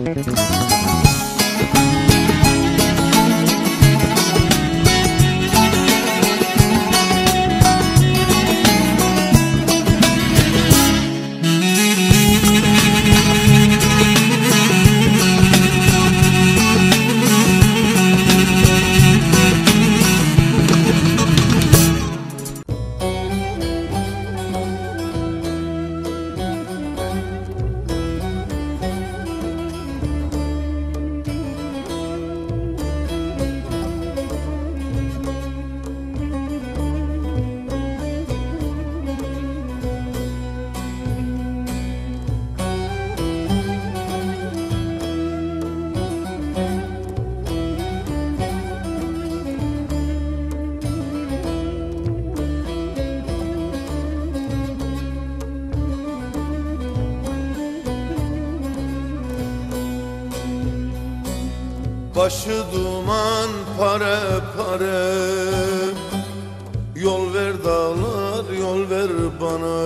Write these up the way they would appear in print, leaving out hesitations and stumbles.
Başı duman pare pare, yol ver dağlar yol ver bana.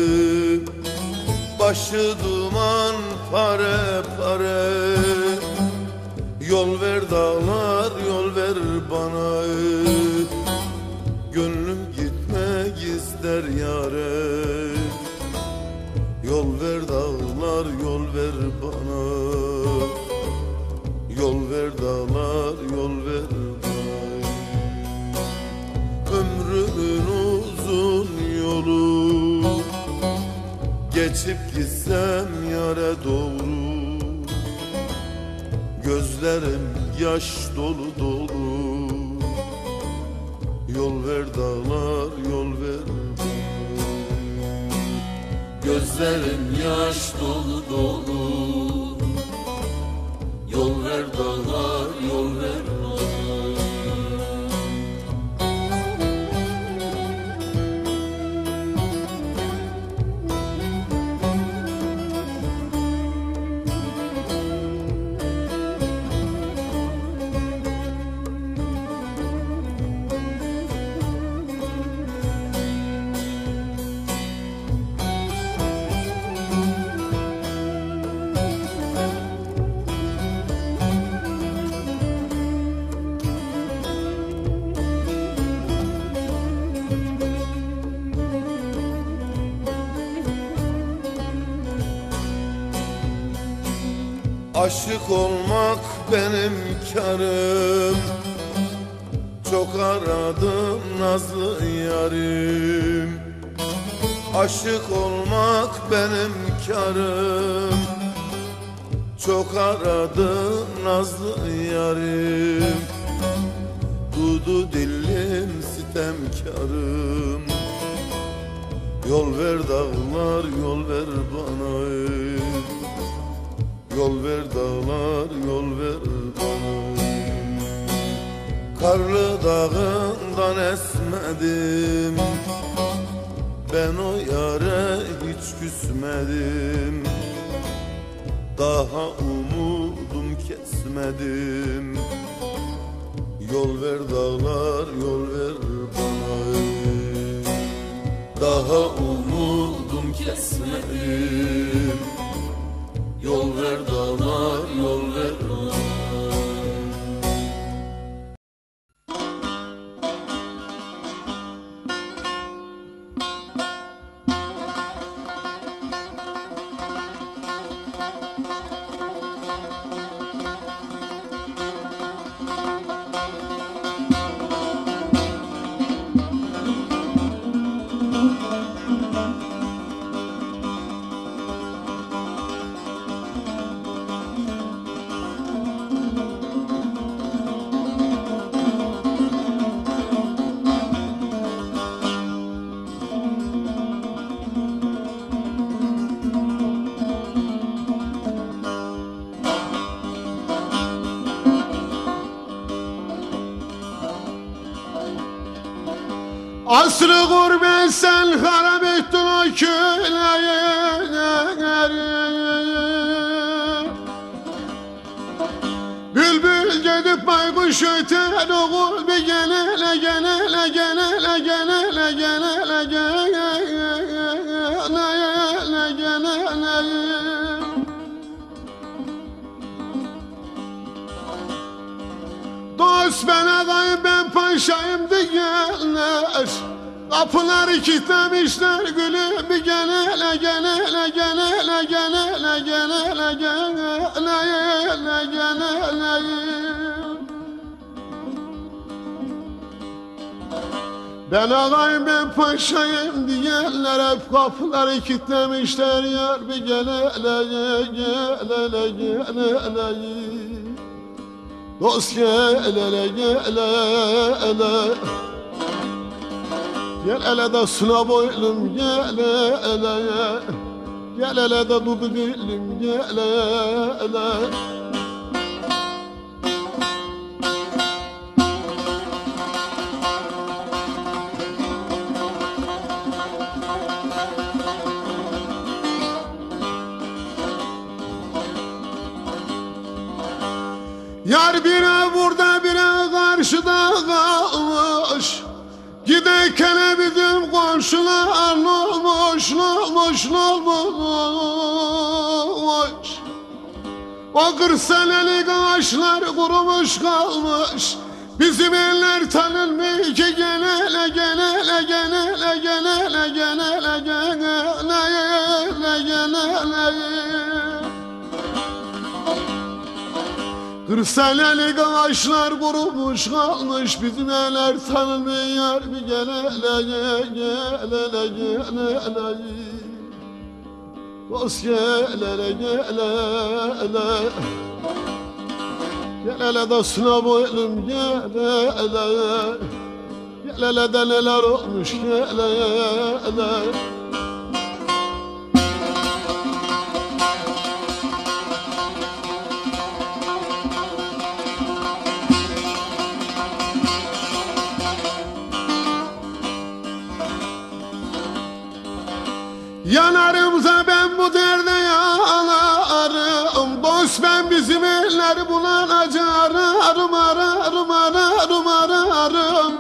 Başı duman pare pare, yol ver dağlar yol ver bana. Gönlüm gitmek ister yâre, yol ver dağlar yol ver bana. Yol ver dağlar yol ver bana. Ömrümün uzun yolu, geçip gitsem yâre doğru. Gözlerim yaş dolu dolu, yol ver dağlar yol ver bana. Gözlerim yaş dolu dolu, yol ver dağlar yol ver bana. Aşık olmak benim karım, çok aradım nazlı yarim. Aşık olmak benim karım, çok aradım nazlı yarim. Dudu dillim sitemkarım, yol ver dağlar yol ver bana. Yol ver dağlar yol ver bana. Karlı dağından esmedim, ben o yâre hiç küsmedim. Daha umudum kesmedim. Yol ver dağlar yol ver bana. Daha umudum kesmedim. Yol ver dağlar yol ver bana. Asrı gurbet sen harap ettin o köyleri. Bülbül gidip baykuş öter, oğul bir genele genele genele genele genele genele genele. Dost ben ağayım ben paşayım diyenler Kapıları kilitlemişler gülüm bir gel hele gel hele gel hele gel hele gel hele gel hele gel hele. Ben ağayım ben paşayım diyenler hep kapıları kilitlemişler yar bir gel hele gel hele gel hele. Dost gel hele gel hele. Gel hele de suna boylum gel hele. Gel hele de dudu dilim gel hele. Yar bire burada bire karşıda kalmış Giderken bizim komşular ne olmuş ne olmuş ne olmuş O 40 senelik ağaçlar kurumuş kalmış Bizim eller tanınmıyor ki gel hele gel hele gel hele gel hele gel hele gel hele gel hele 40 senelik ağaçlar kurumuş kalmış Bizim eller tanınmıyor bir gel hele gel hele gel hele Dost gel hele gel hele Gel hele de suna boylum gel hele Gel hele de neler olmuş gel hele Yanarımsa ben bu derde yanarım Dost ben bizim elleri bulanacak ararım ararım ararım ararım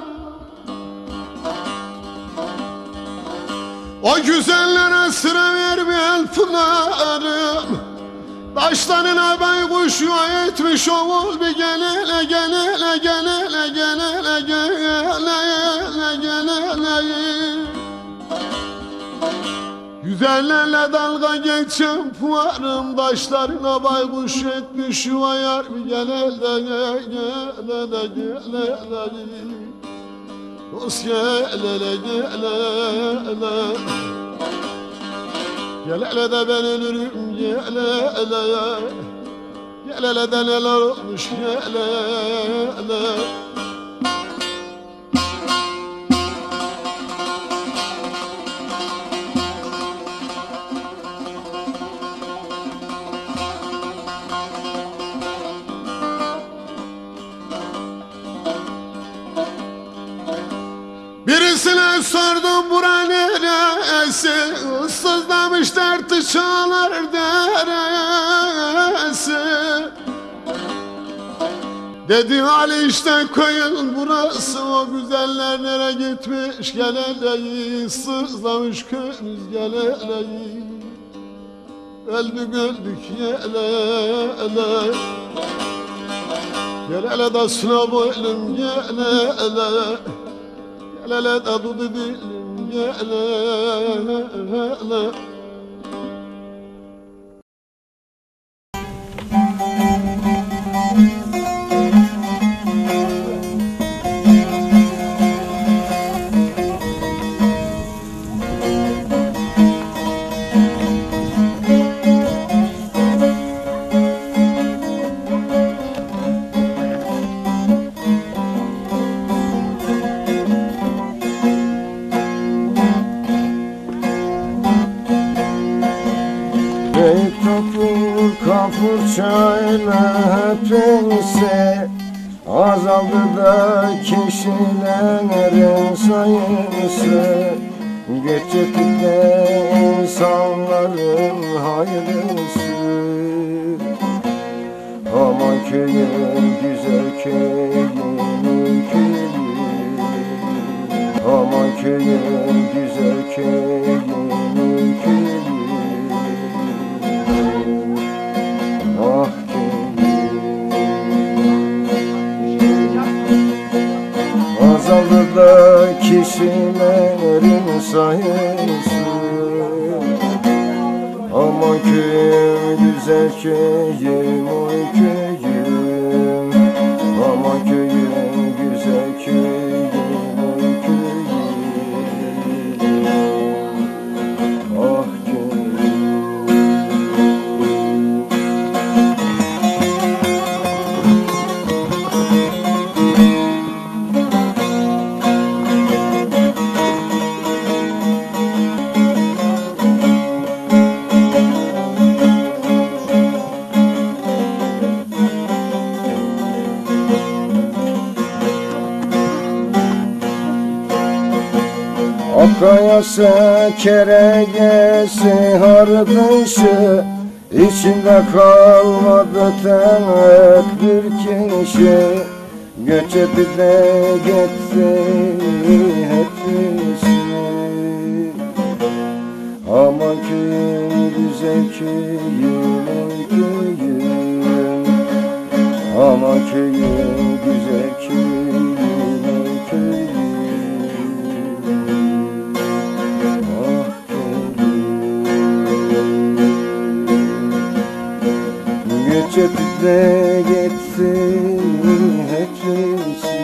O güzellere sıra vermeyen pınarım Taşlarına baykuş yuva etmiş oğul bir gel hele gel hele gel hele gel hele gel hele gel hele Güzellerle dalga geçen puarım Taşlarına baykuş etmiş yuva yar bir gel hele gel hele gel hele Dost gel hele gel hele Gel hele de ben ölürüm gel hele Gel hele de neler olmuş gel hele Birisine sordum bura neresi Sızlamış tartışalar deresi Dedi Ali işte köyün burası O güzeller nereye gitmiş gel hele Sızlamış köyümüz gel hele Öldük öldük gel hele Gel hele de suna boylum gel hele Gel hele de dudu dilim gel hele Kapur çayla hepinse Azaldı da kişilerin sayısı Göç ettik de insanların hayırlısı Aman köyüm güzel köyüm ülkülü Aman köyüm güzel köyüm ülkülü Ah kişilerin sayısı. Aman köyüm güzel köyüm oy köyüm. Aman köyüm güzel köyüm oy köyüm. Ah köyüm. Akayası keregesi hardışı, İçinde kalmadı tek bir kişi. Göç edip de gitti hepsi. Aman köyüm güzel köyüm oy köyüm. Aman köyüm güzel köyüm oy köyüm. Göçüp de gitsin hepsi.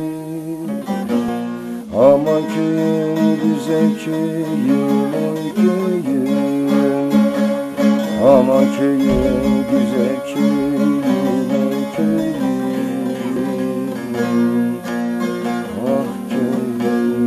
Aman köyüm güzel köyüm oy köyüm. Aman köyüm güzel köyüm oy köyüm. Ah köyüm.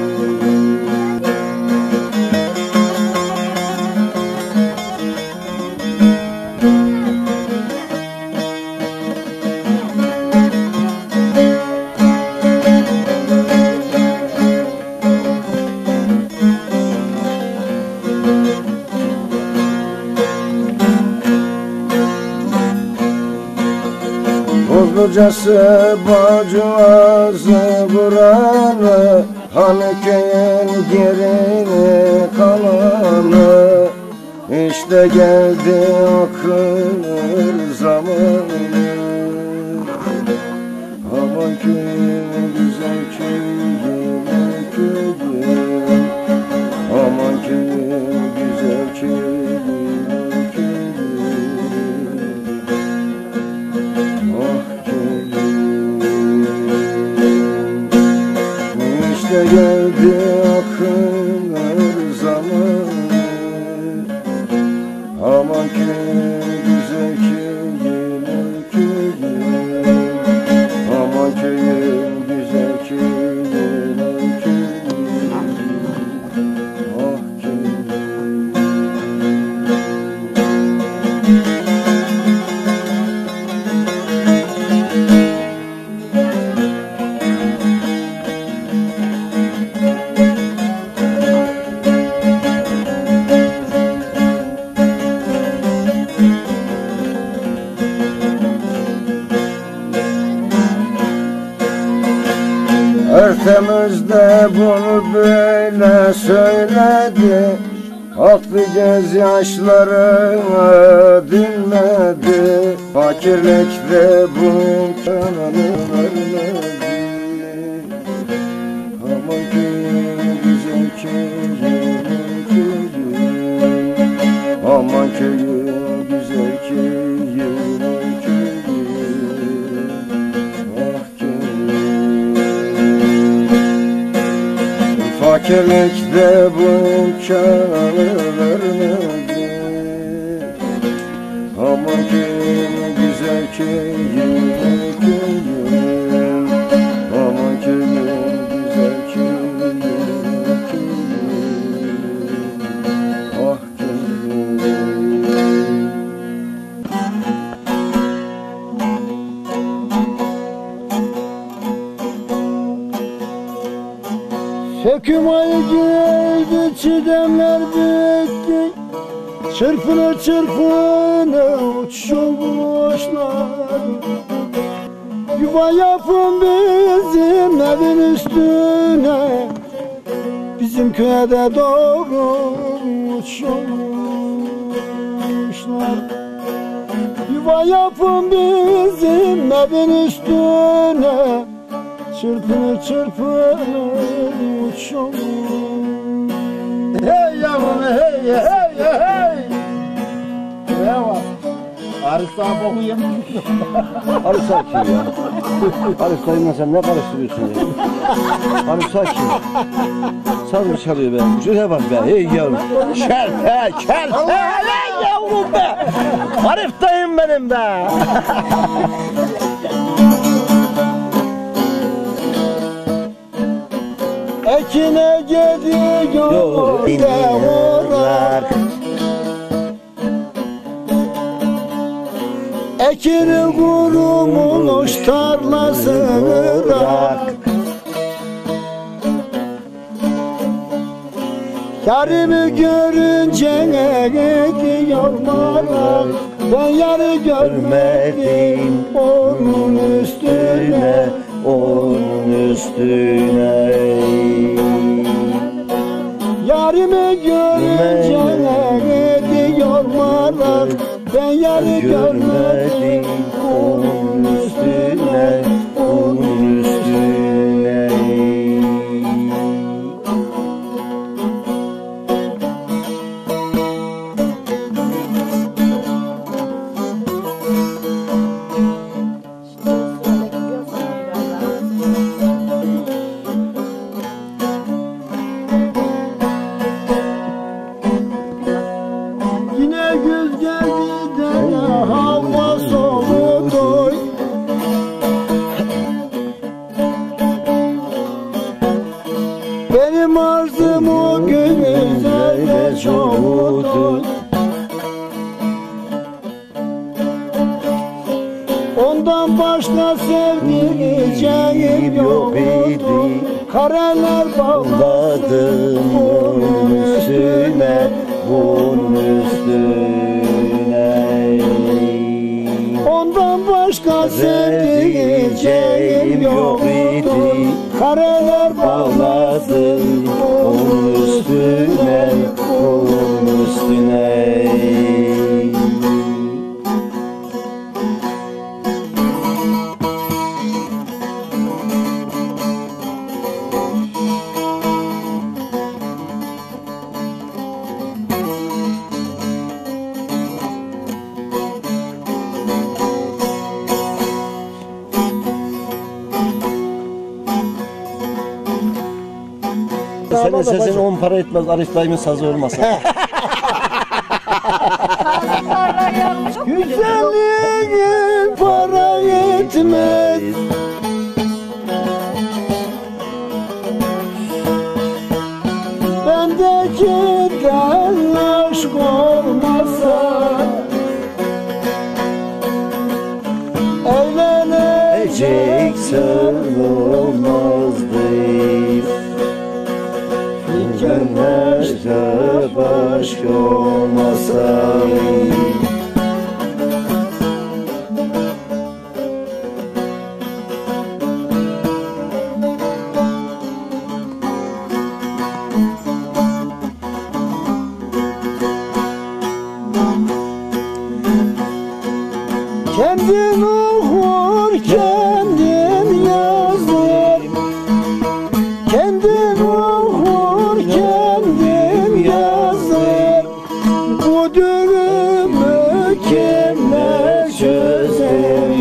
Kocası bacısı buranı, hani köyün gerini kalanı. İşte geldi akır zamanı. Aman köyüm güzel köyüm oy köyüm. Aman köyüm güzel köyüm oy köyüm. Ah İşte geldi akınlar zamanı. Aman köyüm güzel köyüm oy köyüm. Aman köyüm güzel köyüm oy köyüm. Ah köyüm. Ertemizde bunu böyle söyledi, aklı gözyaşlarını dinmedi. Fakirlikte bu imkanını vermedi. Aman köyüm güzel köyüm oy köyüm. Aman köyüm güzel köyüm oy köyüm. Ah köyüm. Fakirlikte bu imkanı vermedi. Aman köyüm güzel köyüm oy köyüm. Aman köyüm güzel köyüm oy köyüm. Ah köyüm. Söküm ayı geldi, çiğdemler bitti. Çırpını çırpını uçuşun kuşlar. Yuva yapın bizim evin üstüne. Bizim köyde doğru uçuşun kuşlar. Yuva yapın bizim evin üstüne. çırpını çırpını uçuyorum. Hey yavrum hey hey hey. Ne var? Arif daha boku yemiş. Arif sakin ya. Arif dayımla sen ne karıştırıyorsun ya? Arif sakin. Sabır çalıyor be. Şuraya bak be. Hey yavrum. Kerpe kerpe. Hey yavrum be. Arif dayım benim be. Ekine gidiyor devurlar. Ekini kurumuş tarlasını bırak. Yarımı görünce gidiyor marak. Ben yarı görmedim onun üstüne, onun üstüne. Yarımı görünce gidiyor marak. Ben yarı görmedim onun üstüne, onun üstüne. Yine güz geldi de hava soğudu. Benim arzum o güzelle çoğuldu. Ondan başka sevdiceğim yok idi. Kareler bağladım onun üstüne, onun üstüne. Ondan başka sevdiceğim yok idi. Kareler bağladım onun üstüne, onun üstüne. Senin sesin 10 para etmez Arif dayımın sazı olmasa. Güzelliğin para etmez. Bendekinden aşk olmasa Evleneceksen olmazdı. Gönlerde başka olmasa. kendin okur kendin yazır. Kendin okur kendin yazır. Bu dürümü kimler çözer?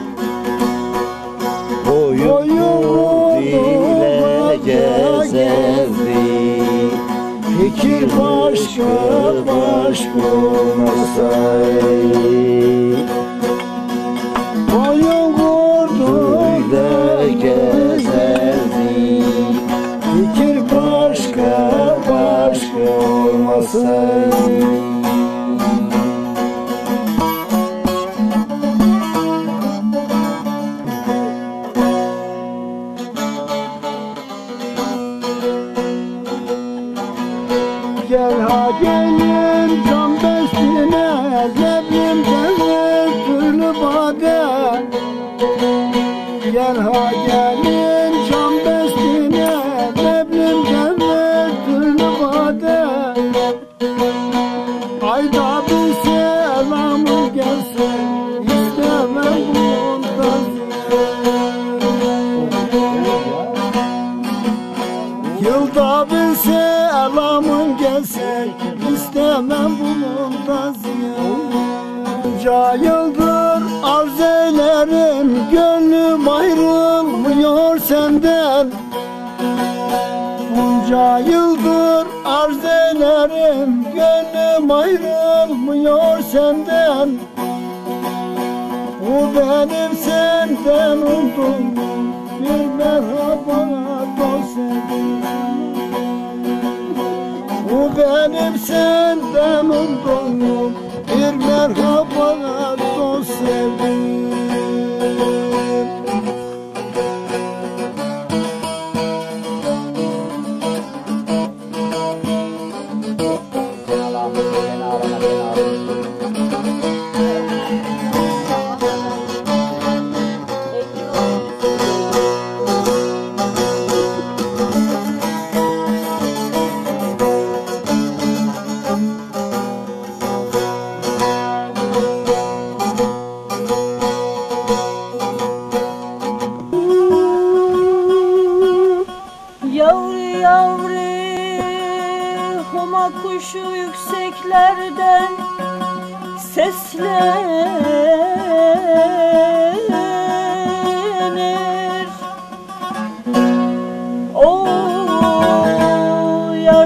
Boyunu dile gezerdi. Fikir başka başka olmasa. Boyun vurduyla gezerdi. Fikir başka başka olmasa. Gel ha gelin can bestine, leblimden her türlü bade. Gel ha gelin can bestine, leblimden her türlü bade. Ayda bir selamı gelsin, istemem bundan ziyade. arz eylerim, gönlüm ayrılmıyor senden. Bunca yıldır arz eylerim, gönlüm ayrılmıyor senden. Bu benim senden umduğum bir merhaba dost sevdim. Bu benim senden umduğum bir merhaba dost sevdim. Yavru yavru huma kuşu yükseklerden seslenir. O yar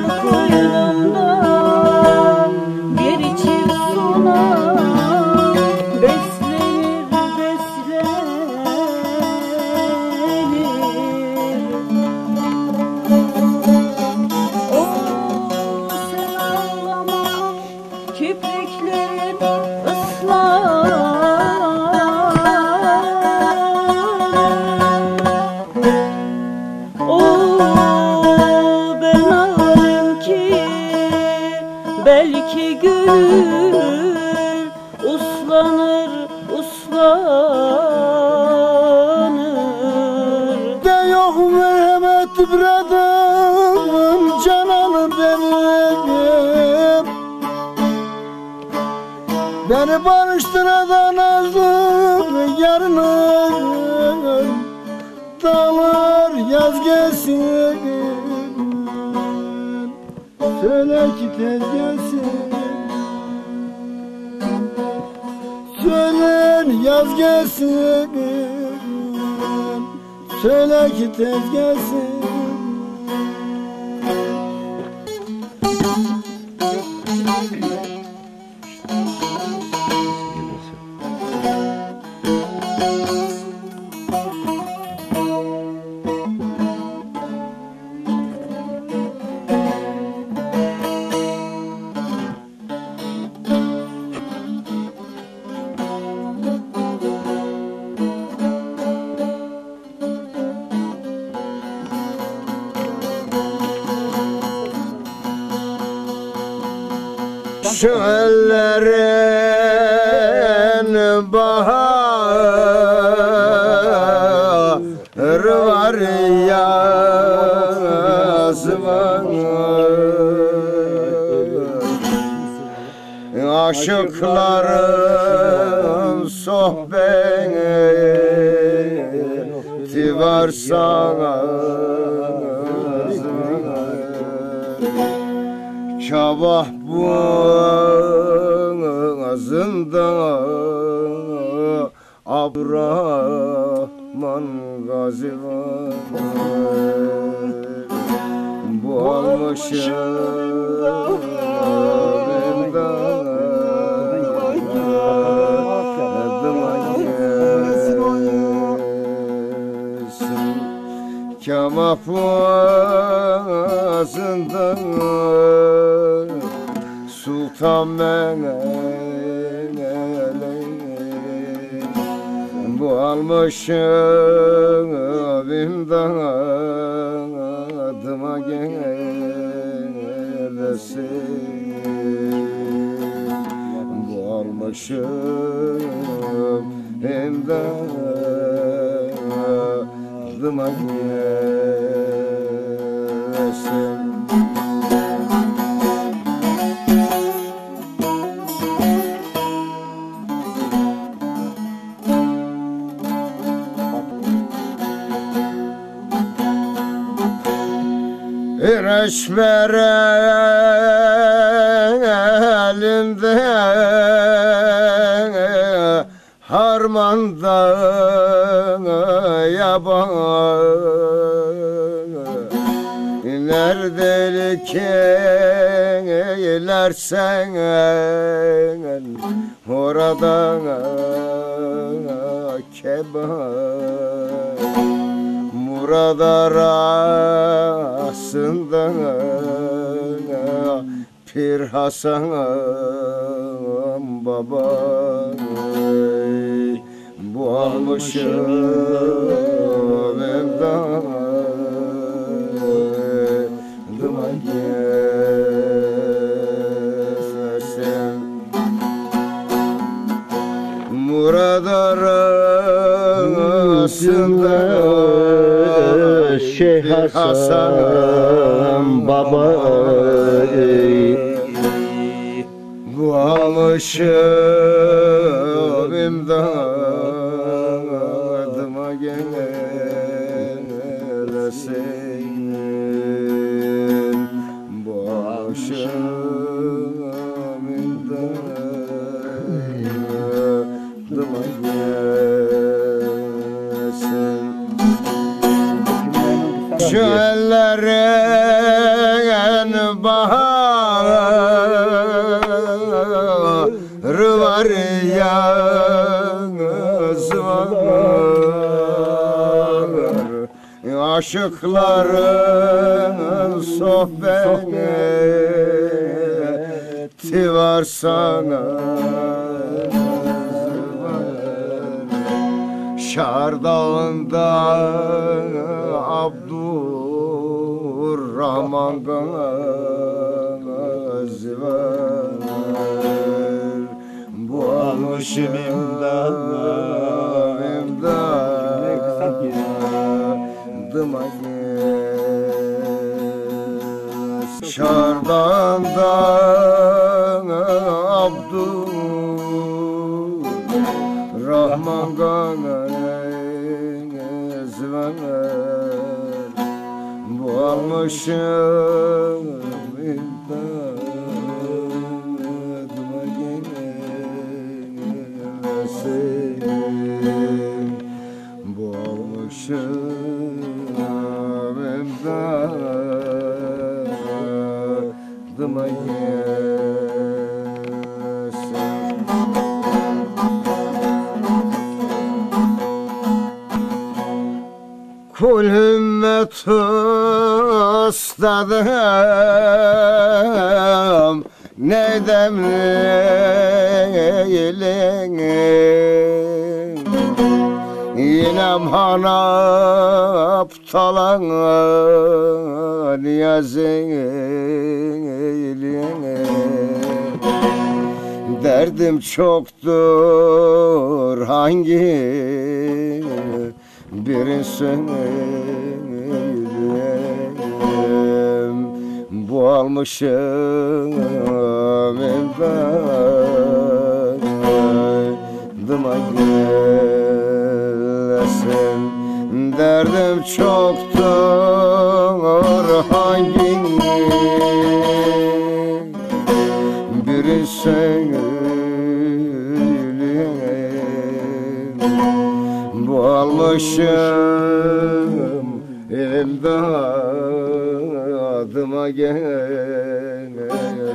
koynunda bir içim suna beslenir beslenir. Sen ağlama, kipriklerin ıslanır. Ben ağlarım ki belki gönül uslanır, uslanır. De yok merhamet biradım, cananım benim. Beni barıştıran nazlı yarınım, dağlar yaz gelsin. Söyle ki tez gelsin. Söylen yaz gelsin. Söyle ki tez gelsin. Şu ellerin baharı var, yaz var. Aşıkların sohbeti var sana. Kabah boğazında Abrahman Gazi var. Bu almışım Kabah boğazında Sultan Mehmet bu almışım imdadıma gelesin. Bu almışım imdadıma gelesin. Reşber elinde harmanda yaban neredelik eylersen oradan keban Murad arasında Pir Hasan baba bu almışım evdadıma gelsin Murad arasında Şeyh Hasan baba bu almışım imdadıma gelesin bu almışım imdadıma gelesin şu ellerin baharı var yalnız var aşıkların sohbeti var sana Şardağında Abdurrahman gazi var bu almışım imdadıma gelsin Şardağında Abdurrahman gazi var bu almışım imdadıma gelsin bu almışım imdadıma gelsin Kul hümmet ustadım ne demleyelim İnem hana aptalan yazıyım Derdim çoktur hangi birini söyleyeyim bu almışım imdadıma gelsin derdim çoktur hangi birini söyleyeyim bu almışım imdadıma gelsin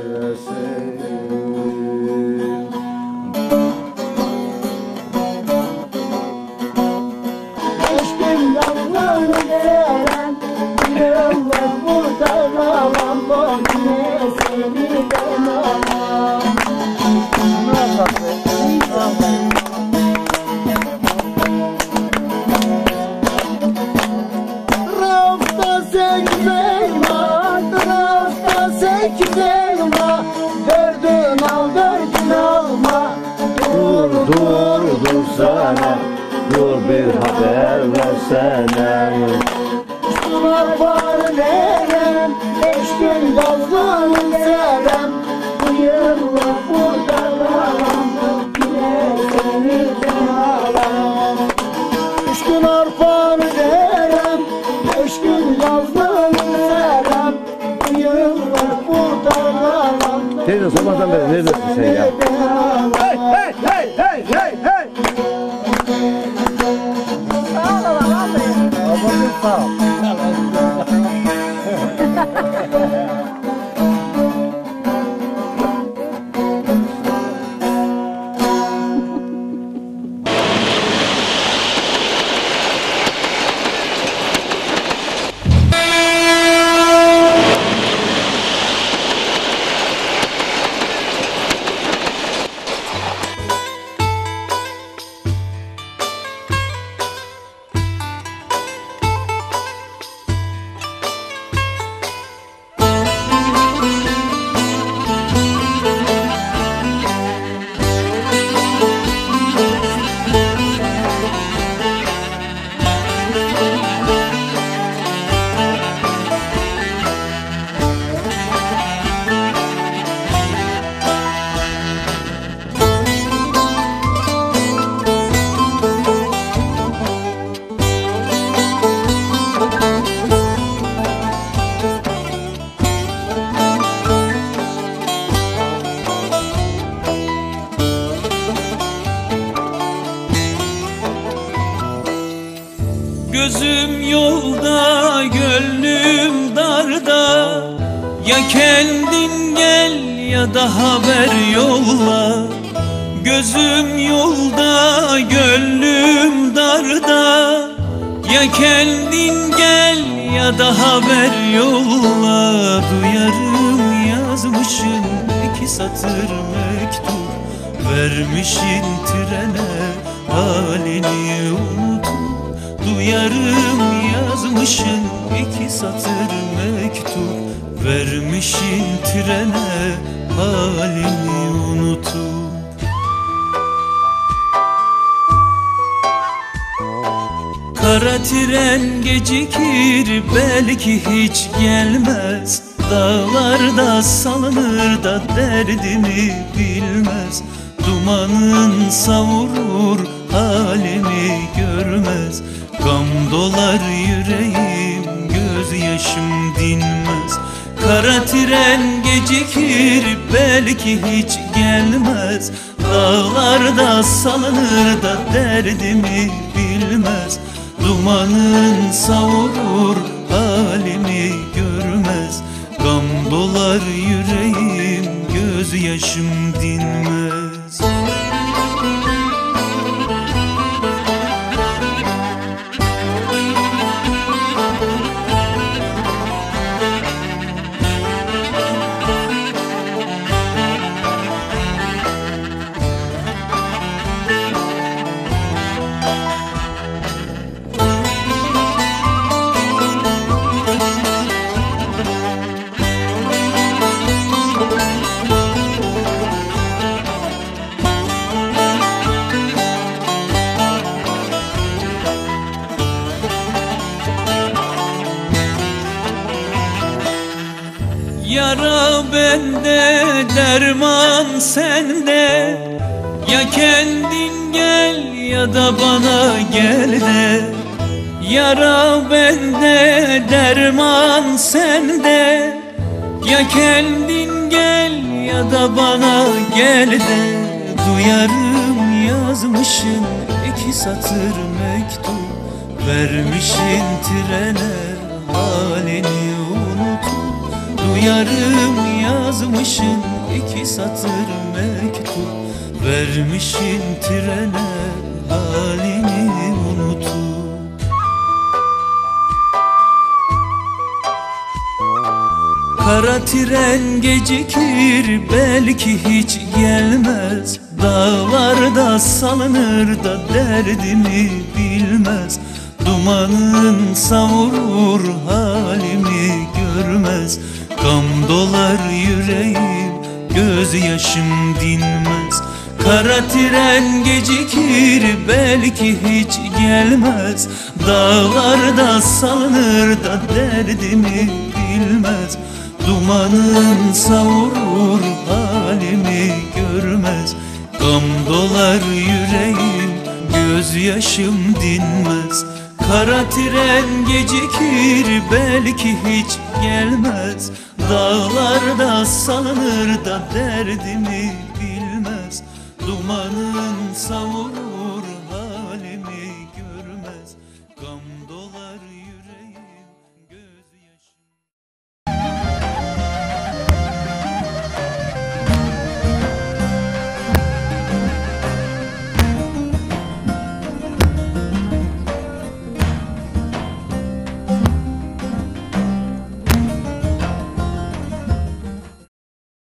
Eşkin yavruları veren yıllar burada kalan boyne seni demem Rafta sekmeyma, rafta sekmeyma Dördün al, dördün alma Dur sana dur bir haber versene Sular var verem, 5 gün gazlarını serem Bu yıllar burada kalan yine seni demem 3 gün arpanı verem, 5 gün gazlarını serem Bu yıllar burada kalan Teyze sabahtan beri neredesin sen ya? hey hey hey hey hey hey Gözüm yolda, gönlüm darda. Ya kendin gel ya da haber yolla. Gözüm yolda, gönlüm darda. Ya kendin gel ya da haber yolla. Duyarım yazmışın 2 satır mektup, vermişin trene halini unutup. Duyarım yazmışın 2 satır mektup, vermişin trene halini unutup. Kara tren gecikir, belki hiç gelmez. Dağlarda salınır da derdimi bilmez. Dumanın savurur, halimi görmez. Gam dolar yüreğim, gözyaşım dinmez. Kara tren gecikir, belki hiç gelmez. Dağlarda salınır da derdimi bilmez. Dumanın savurur, halimi görmez. Gam dolar yüreğim, gözyaşım dinmez. Yara bende, derman sende. Ya kendin gel ya da bana gel de. Yara bende, derman sende. Ya kendin gel ya da bana gel de. Duyarım yazmışın 2 satır mektup, vermişin trene halini unutup. Duyarım yazmışın 2 satır mektup, vermişin trene halini unutup. Kara tren gecikir, belki hiç gelmez. Dağlarda salınır da derdimi bilmez. Dumanın savurur, halimi görmez. Gam dolar yüreğim, gözyaşım dinmez. Kara tren gecikir, belki hiç gelmez. Dağlarda salınır da derdimi bilmez. Dumanın savurur, halimi görmez. Gam dolar yüreğim, gözyaşım dinmez. Kara tren gecikir, belki hiç gelmez. Dağlarda salınır da derdimi bilmez. Dumanın savurur,